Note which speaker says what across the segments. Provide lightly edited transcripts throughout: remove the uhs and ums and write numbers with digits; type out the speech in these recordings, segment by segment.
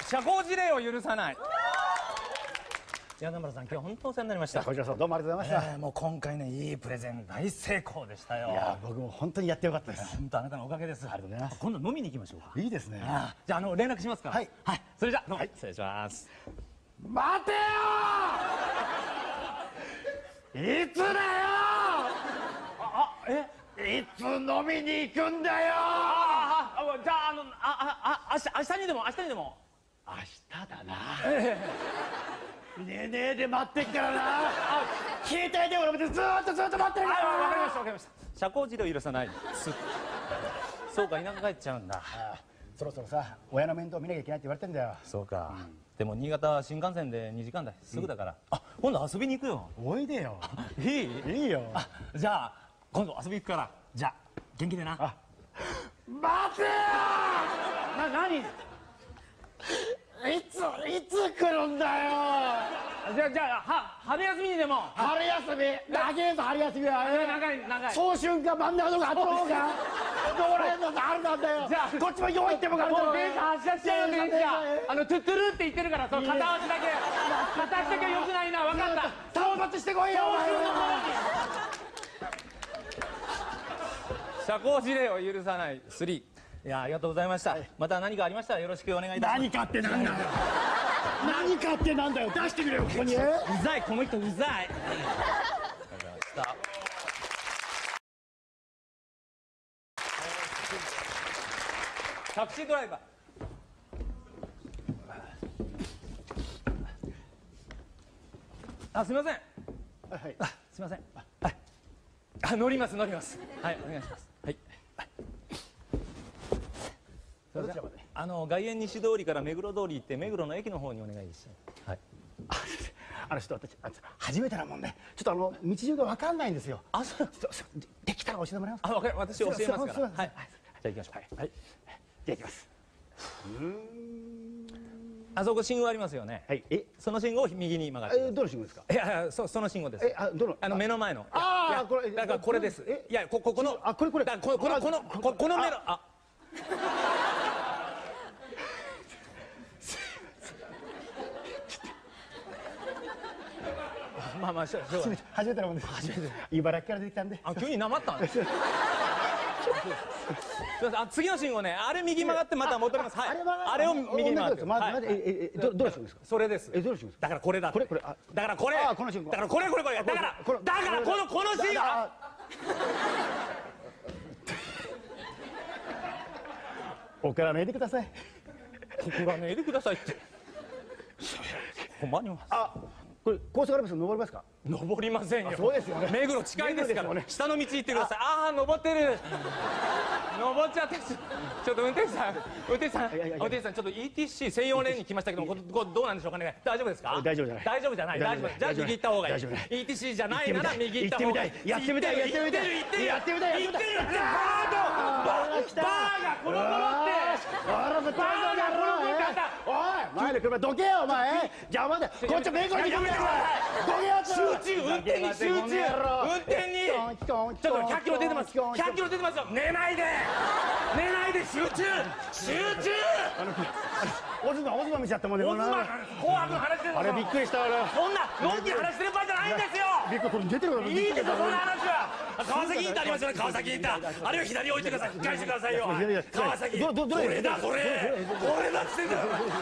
Speaker 1: 社交辞令を許さない。柳村さん、今日本当お世話になりました。
Speaker 2: こちらこそどうもありがとうございました。
Speaker 1: もう今回ね、いいプレゼン大成功でしたよ。
Speaker 2: いや僕も本当にやってよかったです。
Speaker 1: 本当あなたのおかげです。
Speaker 2: ありがとうございます。
Speaker 1: 今度飲みに行きましょうか。
Speaker 2: いいですね。
Speaker 1: じゃあ連絡しますから。
Speaker 2: はい
Speaker 1: はい。それじゃどうも失礼します。
Speaker 2: 待てよいつだよいつ飲みに行くんだよ。
Speaker 1: じゃあ明日にでも
Speaker 2: 明日だな。ねえねえで待ってっからな。携帯電話でずーっと待ってるから。
Speaker 1: わかりました。社交辞令を許さない。そうか、田舎帰っちゃうんだ。
Speaker 2: そろそろさ、親の面倒見なきゃいけないって言われてんだよ。
Speaker 1: そうか。でも新潟は新幹線で2時間だ。すぐだから。今度遊びに行くよ。
Speaker 2: おいでよ。
Speaker 1: いいよ。じゃあ今度遊び行くから。じゃあ元気でな。
Speaker 2: 待てよ。
Speaker 1: 何？
Speaker 2: いつ来るんだよ。
Speaker 1: じゃあ春休みにでも。
Speaker 2: 春休み長えぞ。春休みは
Speaker 1: 長い。
Speaker 2: 早春か真ん中とかあった方がどこら辺の春なんだよ。
Speaker 1: じゃあ
Speaker 2: こっちも用意ってもかるだろ。
Speaker 1: 電車発車しちゃうよ。電車トゥットゥルって言ってるから、その片足だけ良くないな。分かった。
Speaker 2: 討伐してこいよ。
Speaker 1: 社交辞令を許さない3。いや、ありがとうございました。また何かありましたらよろしくお願いいたします。
Speaker 2: 何かってなんだよ。何かってなんだよ。出してくれよ、ここに。う
Speaker 1: ざい、この人うざい。ありがとうございました。タクシードライバー。すみません。すみません。乗ります。はい、お願いします。はい。
Speaker 2: どちらまで？
Speaker 1: 外苑西通りから目黒通り行って目黒の駅の方にお願いします。はい。
Speaker 2: ちょっと私初めてなもんで、ちょっと道順が分かんないんですよ。そうできたら教えてもらえますか？
Speaker 1: 私教えますから。はい。じゃあ行きましょう。はい。
Speaker 2: じゃあ行きます。
Speaker 1: あそこ信号ありますよね。
Speaker 2: はい。
Speaker 1: その信号を右に曲がって。
Speaker 2: どの信号ですか？
Speaker 1: いや、その信号です。
Speaker 2: どの？
Speaker 1: 目の前の。
Speaker 2: これ
Speaker 1: だからこれです。いや、この。
Speaker 2: これ。
Speaker 1: この目の。まあ、
Speaker 2: 初めてなもんです。茨城から出てきたんで。
Speaker 1: 急になまったんです。次の信号ね、あれ右曲がってまた戻ります。はい。あれを右に曲がって。
Speaker 2: どの信号ですか？
Speaker 1: それです。
Speaker 2: どの信号？
Speaker 1: だからこれだ。だからこれ。
Speaker 2: この信号。
Speaker 1: だからこれ。だからこの信号。
Speaker 2: 怒らないでください。
Speaker 1: 怒らないでくださいって。困ります。
Speaker 2: これ高速あります。登りますか？
Speaker 1: 登りませんよ。
Speaker 2: そうですよね。
Speaker 1: 目黒近いですから。下の道行ってください。登ってる。登っちゃって。ちょっと運転手さん、ちょっと ETC 専用レーンに来ましたけども、どうなんでしょうかね。大丈夫ですか？
Speaker 2: 大丈夫じゃない。
Speaker 1: 大丈夫じゃない。じゃあ右行った方がいい。ETC じゃないなら右行った方がいい。
Speaker 2: やってみたい。
Speaker 1: バーがコロコロって。
Speaker 2: おい、前で車どけよ、お前。邪魔だ。こっち目黒に来るやろ。
Speaker 1: 運転に集中。ちょっと100キロ出てます。100キロ出てますよ。寝ないで集中。
Speaker 2: オズマ見ちゃったもんね。
Speaker 1: 紅白の話してる。
Speaker 2: あれびっくりした。
Speaker 1: そんなのんきに話してる場合じゃないんですよ。
Speaker 2: びっくり、これ出てるから。
Speaker 1: いいですよ、そんな話は。川崎インターありますよね。川崎インター。あれを左置いてください。返してくださいよ。川崎。これだっつってんだよ。これだっつって。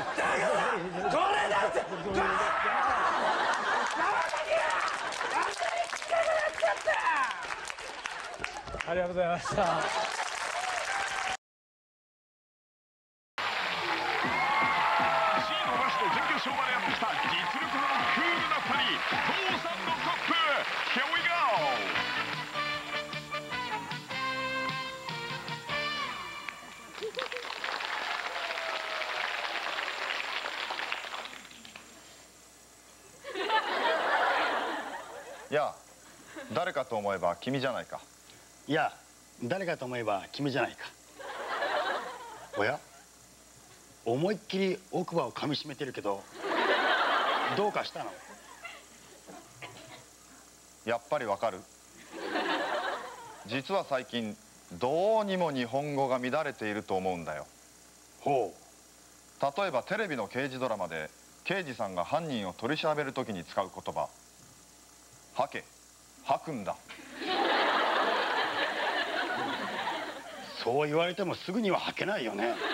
Speaker 1: ありがとうございました。
Speaker 3: いや、誰かと思えば君じゃないか。
Speaker 2: いや、誰かと思えば君じゃないか。おや、思いっきり奥歯を噛みしめてるけど、どうかしたの？
Speaker 3: やっぱりわかる？実は最近どうにも日本語が乱れていると思うんだよ。
Speaker 2: ほう。
Speaker 3: 例えばテレビの刑事ドラマで刑事さんが犯人を取り調べるときに使う言葉、吐け、吐くんだ。
Speaker 2: そう言われてもすぐには吐けないよね。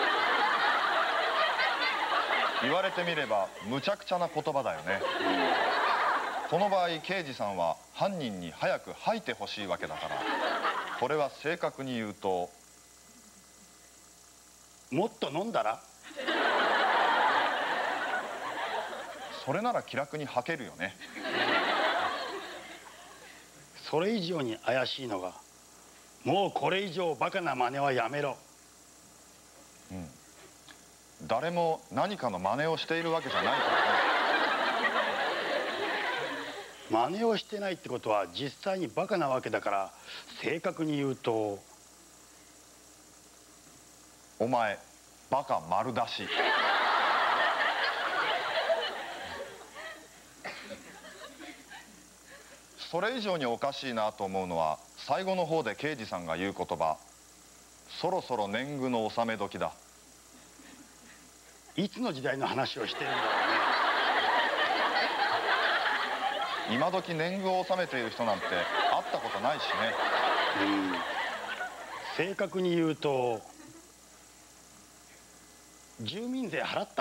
Speaker 3: 言われてみれば無茶苦茶な言葉だよね。この場合刑事さんは犯人に早く吐いてほしいわけだから、これは正確に言うと、
Speaker 2: もっと飲んだら。
Speaker 3: それなら気楽に吐けるよね。
Speaker 2: それ以上に怪しいのが、もうこれ以上バカな真似はやめろ。
Speaker 3: 誰も何かの真似をしているわけじゃないからね。
Speaker 2: 真似をしてないってことは実際にバカなわけだから、正確に言うと、
Speaker 3: お前バカ丸出し。それ以上におかしいなと思うのは、最後の方で刑事さんが言う言葉、そろそろ年貢の納め時だ。
Speaker 2: いつの時代の話をしてるんだろうね。
Speaker 3: 今時年貢を納めている人なんて会ったことないしね。
Speaker 2: 正確に言うと、住民税払った。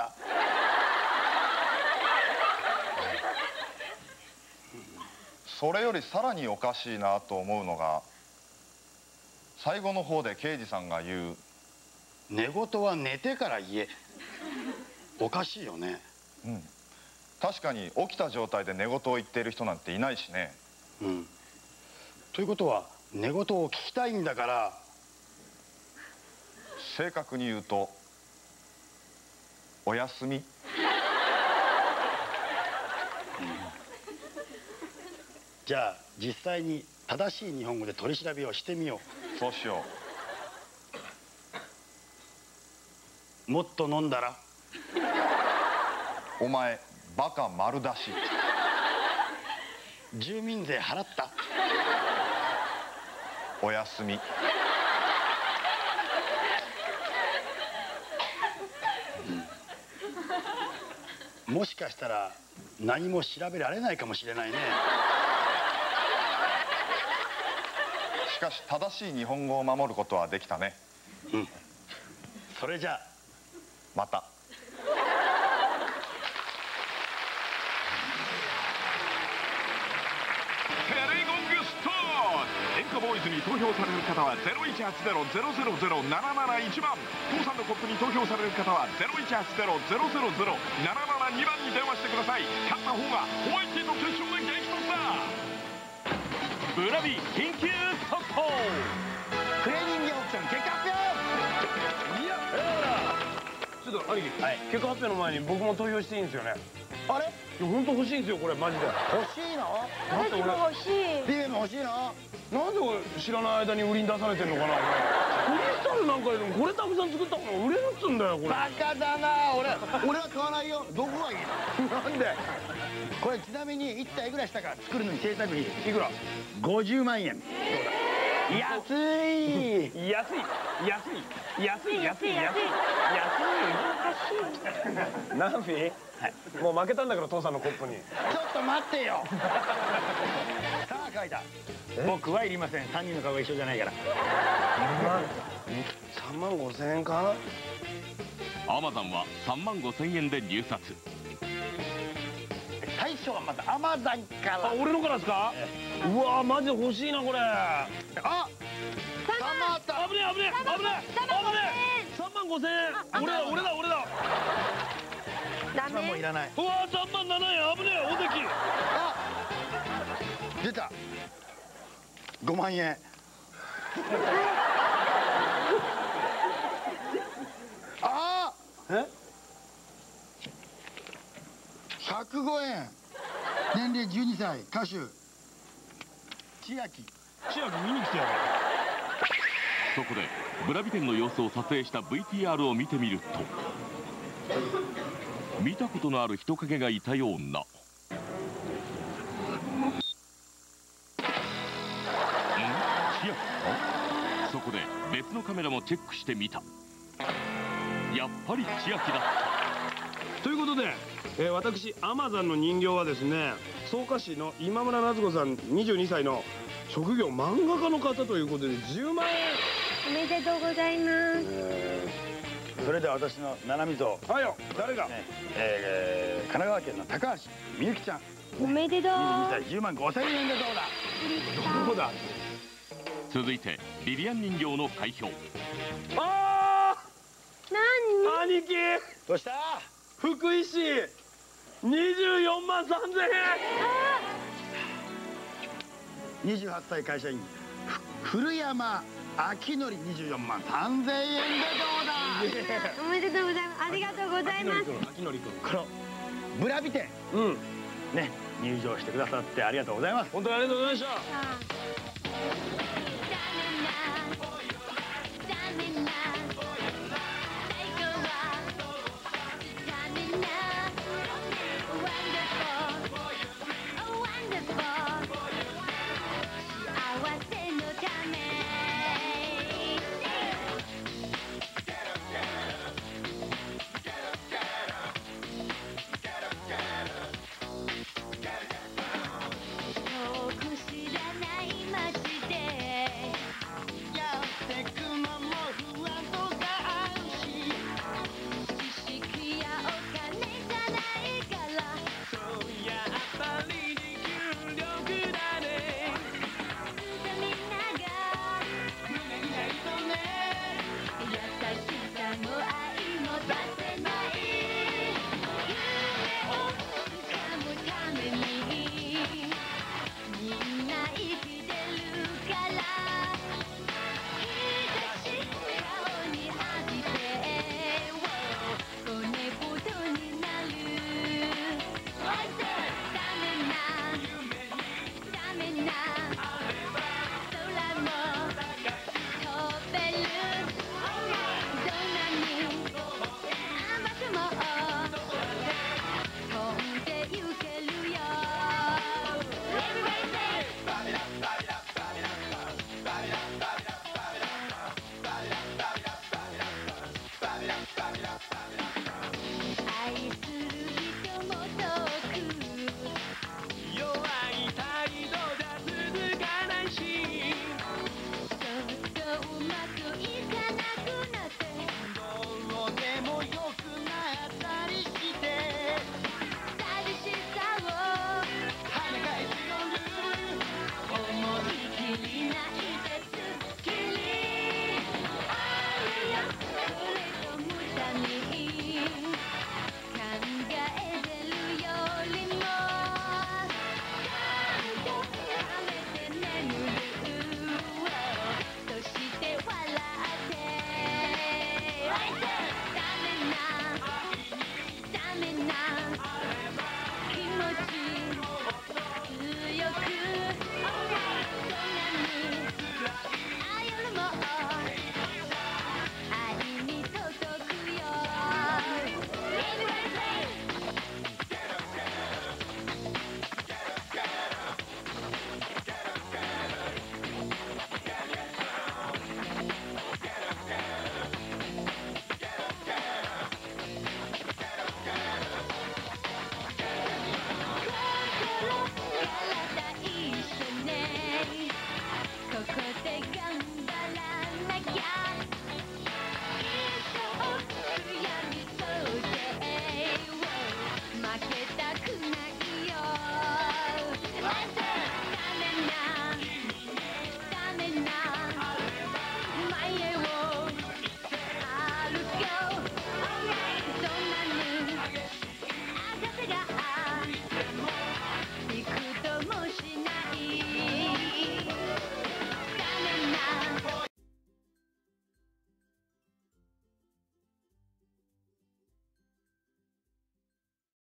Speaker 3: それよりさらにおかしいなと思うのが、最後の方で刑事さんが言う、
Speaker 2: 寝言は寝てから言え。おかしいよね。
Speaker 3: 確かに起きた状態で寝言を言っている人なんていないしね。
Speaker 2: ということは寝言を聞きたいんだから、
Speaker 3: 正確に言うと、おやすみ。
Speaker 2: じゃあ実際に正しい日本語で取り調べをしてみよ
Speaker 3: そうしよ
Speaker 2: う。もっと飲んだら。
Speaker 3: う。お前バカ丸出し。
Speaker 2: 住民税払った。
Speaker 3: おやすみ。
Speaker 2: もしかしたら何も調べられないかもしれないね。
Speaker 3: しかし正しい日本語を守ることはできたね。
Speaker 2: それじゃあ
Speaker 3: また。
Speaker 4: テレゴングストーン。演歌ボーイズに投票される方は0180-000-771番。父さんのコップに投票される方は0180-000-772番に電話してください。勝った方がホワイティと決勝で激突だ。ブラビ緊急速報。
Speaker 2: クレーニングオークション結果発表。
Speaker 5: いや、ちょっと兄貴、結果発表の前に僕も投票していいんですよね。
Speaker 2: あれ、
Speaker 5: いや本当欲しいんですよこれマジで。
Speaker 2: 欲しいの？
Speaker 5: だって俺
Speaker 6: 欲しい。
Speaker 2: ビビも欲しいの？
Speaker 5: なんで俺知らない間に売りに出されてんのかなこれ。クリスタルなんかよりもこれたくさん作った方が売れるっつうんだよこれ。
Speaker 2: バカだな。俺は買わないよ。どこがいいの？
Speaker 5: なんで
Speaker 2: これちなみに1体いくらしたか、作るのに制作費
Speaker 5: いくら。
Speaker 2: 50万円。安い。
Speaker 5: 安いナンフィー、もう負けたんだから父さんのコップに。
Speaker 2: ちょっと待ってよ。さあ書いた。僕はいりません。3人の顔が一緒じゃないから。
Speaker 5: 3万5千円か。
Speaker 4: アマゾンは3万5千円で入札。
Speaker 2: 最初はまたアマゾンから。
Speaker 5: あ、俺のからですか。うわーマジで欲しいなこれ。
Speaker 2: あ、
Speaker 5: 危ねえ3万5千円。俺だ。
Speaker 6: ダメ。
Speaker 2: もういらない。
Speaker 5: うわー3万7円。危ねえ大関。
Speaker 2: あ、出た。5万円。あ
Speaker 5: え
Speaker 2: 105円。年齢12歳、歌手千秋。
Speaker 5: 千秋見に来てやる。
Speaker 4: そこでブラビ店の様子を撮影した VTR を見てみると、見たことのある人影がいたような。そこで別のカメラもチェックしてみた。やっぱり千秋だった。
Speaker 5: ということで、私アマザンの人形はですね、草加市の今村夏子さん22歳の職業漫画家の方ということで10万円。
Speaker 6: おめでとうございます。
Speaker 2: それでは私の七海像、
Speaker 5: はいよ、誰が、
Speaker 2: 神奈川県の高橋みゆきちゃん、
Speaker 6: おめでとう。
Speaker 2: 22歳10万5千円でどうだ。
Speaker 5: どうだ。
Speaker 4: 続いてビビアン人形の開票。
Speaker 5: あ
Speaker 6: 何？
Speaker 5: あ、兄貴、
Speaker 2: どうした。
Speaker 5: 福井市24万3000円。
Speaker 2: 28歳会社員古山明則24万3000円でどうだ。
Speaker 6: おめでとうございます。ありがとうございます。
Speaker 5: 秋のりくん。
Speaker 2: このブラビ店
Speaker 5: うん。
Speaker 2: ね、入場してくださってありがとうございます。
Speaker 5: 本当にありがとうございました。
Speaker 6: さあ